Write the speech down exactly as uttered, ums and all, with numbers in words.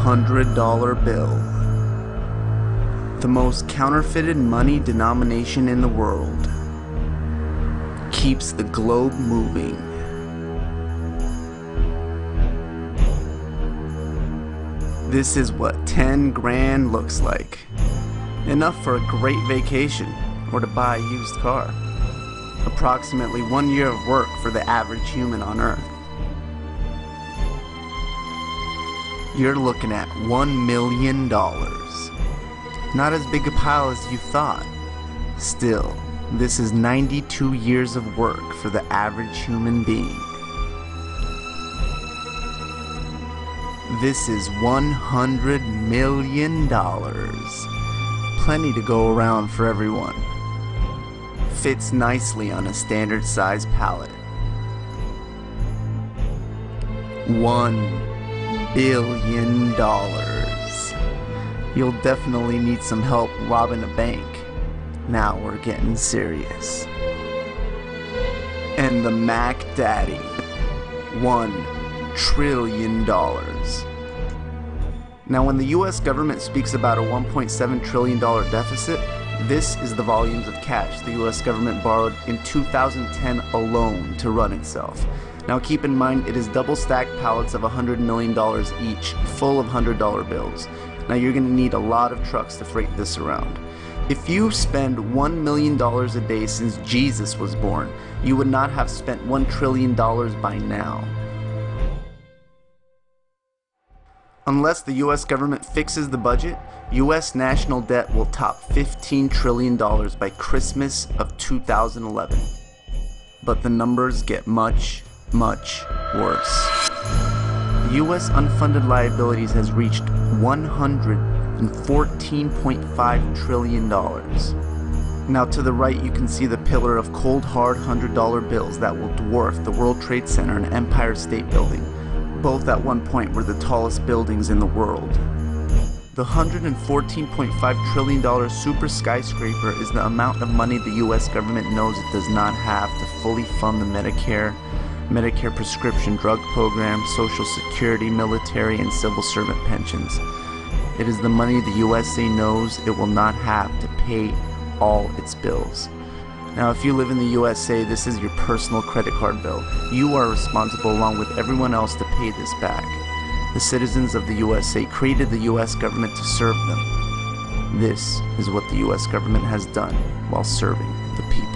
hundred dollar bill. The most counterfeited money denomination in the world. Keeps the globe moving. This is what ten grand looks like. Enough for a great vacation or to buy a used car. Approximately one year of work for the average human on Earth. You're looking at one million dollars. Not as big a pile as you thought. Still, this is ninety-two years of work for the average human being. This is one hundred million dollars. Plenty to go around for everyone. Fits nicely on a standard size pallet. One billion dollars. You'll definitely need some help robbing a bank. Now we're getting serious. And the Mac Daddy. One trillion dollars. Now when the U S government speaks about a one point seven trillion dollar deficit, this is the volumes of cash the U S government borrowed in two thousand ten alone to run itself. Now keep in mind, it is double-stacked pallets of one hundred million dollars each, full of one hundred dollar bills. Now you're going to need a lot of trucks to freight this around. If you spend one million dollars a day since Jesus was born, you would not have spent one trillion dollars by now. Unless the U S government fixes the budget, U S national debt will top fifteen trillion dollars by Christmas of two thousand eleven. But the numbers get much, much worse. U S unfunded liabilities has reached one hundred fourteen point five trillion dollars. Now to the right you can see the pillar of cold hard one hundred dollar bills that will dwarf the World Trade Center and Empire State Building. Both at one point were the tallest buildings in the world. The one hundred fourteen point five trillion dollar super skyscraper is the amount of money the U S government knows it does not have to fully fund the Medicare, Medicare prescription drug program, Social Security, military, and civil servant pensions. It is the money the U S A knows it will not have to pay all its bills. Now if you live in the U S A, this is your personal credit card bill. You are responsible along with everyone else to pay this back. The citizens of the U S A created the U S government to serve them. This is what the U S government has done while serving the people.